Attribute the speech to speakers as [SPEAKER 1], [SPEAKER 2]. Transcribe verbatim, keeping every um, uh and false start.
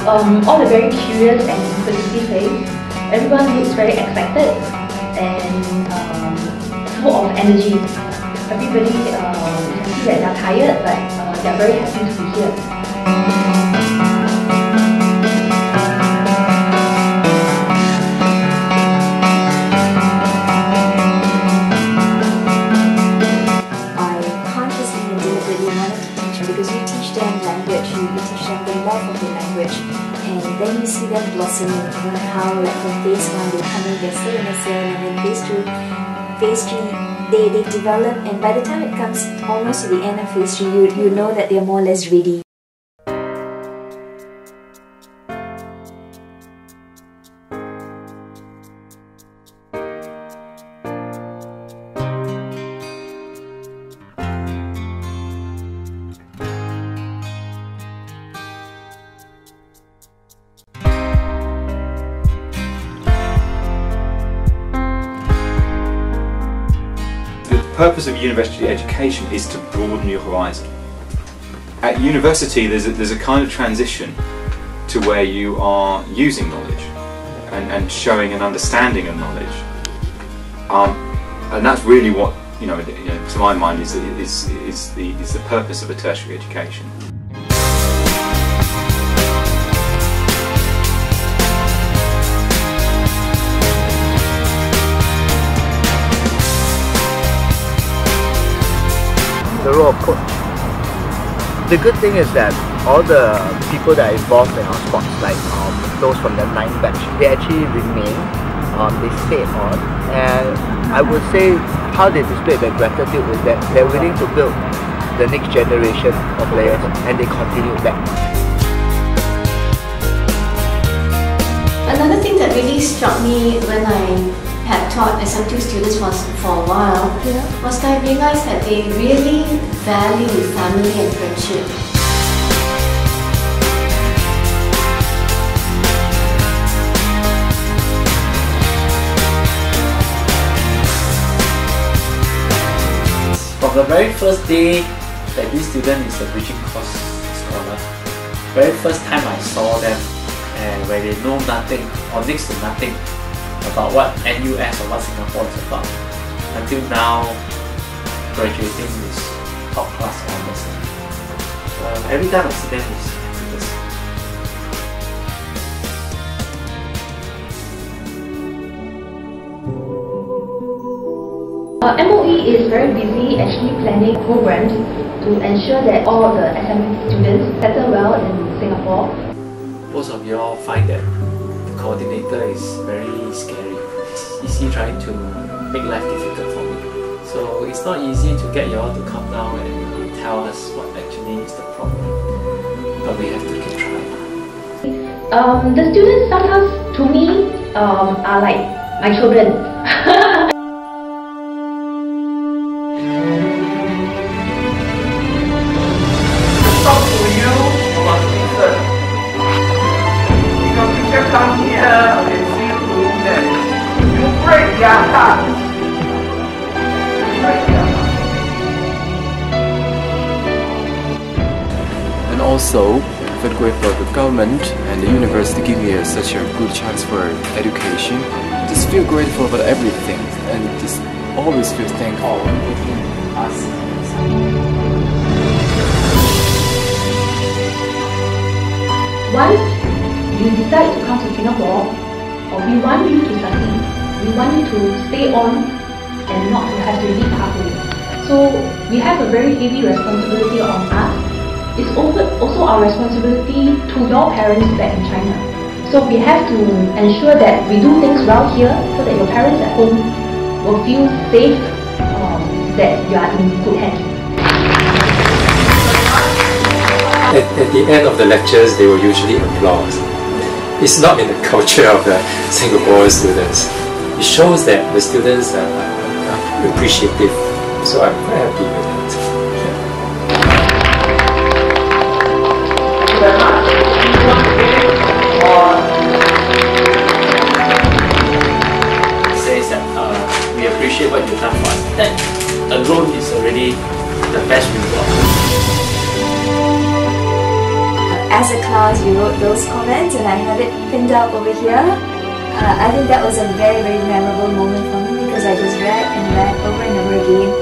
[SPEAKER 1] um, all are very curious and inquisitive face. Everyone looks very excited and um, full of energy. Everybody, uh, you can see that they are tired, but uh, they are very happy to be here.
[SPEAKER 2] Because you teach them language, you, you teach them the love of the language, and then you see them blossoming. You know how, like from phase one, they come in, they're still innocent, and then phase two, phase three, they, they develop, and by the time it comes almost to the end of phase three, you, you know that they're more or less ready.
[SPEAKER 3] The purpose of university education is to broaden your horizon. At university there's a, there's a kind of transition to where you are using knowledge and, and showing an understanding of knowledge. Um, and that's really what, you know, you know, to my mind, is, is, is, the, is the purpose of a tertiary education.
[SPEAKER 4] The role of coach. The good thing is that all the people that are involved in our sports, like um, those from the ninth batch, they actually remain, um, they stay on, and I would say how they display their gratitude is that they're willing to build the next generation of players, and they continue that.
[SPEAKER 5] Another thing that really struck me when I had taught S M two students for, for a while yeah. was that I realized that they really value family and friendship.
[SPEAKER 6] From the very first day that this student is a bridging course scholar, very first time I saw them, and where they know nothing or next to nothing about what N U S or what Singapore is about, until now graduating with top class honours. Uh, every time I see them is happiness.
[SPEAKER 1] Uh, M O E is very busy actually planning programs to ensure that all the S M two students settle well in Singapore.
[SPEAKER 6] Most of you all find that coordinator is very scary. It's easy trying to make life difficult for me. So it's not easy to get you all to come down and tell us what actually is the problem. But we have to keep trying.
[SPEAKER 1] Um, the students sometimes, to me, um, are like my children.
[SPEAKER 7] Talk to you about listen. Come here and see to them. You break their hearts. Break their hearts.
[SPEAKER 8] And also, I'm very grateful for the government and the university giving me such a good chance for education. Just feel grateful about everything and just always feel thankful.
[SPEAKER 1] Once you decide to come to Singapore, or we want you to succeed, we want you to stay on and not to have to leave halfway. So we have a very heavy responsibility on us. It's also our responsibility to your parents back in China. So we have to ensure that we do things well here so that your parents at home will feel safe, um, that you are in good hands.
[SPEAKER 9] At, at the end of the lectures, they will usually applaud. It's not in the culture of the Singapore students. It shows that the students are, are appreciative. So I'm quite happy with it.
[SPEAKER 6] It says that uh, we appreciate what you've done for us. That alone is already the best reward.
[SPEAKER 2] as a class we wrote those comments and I have it pinned up over here. Uh, I think that was a very very memorable moment for me because I just read and read over and over again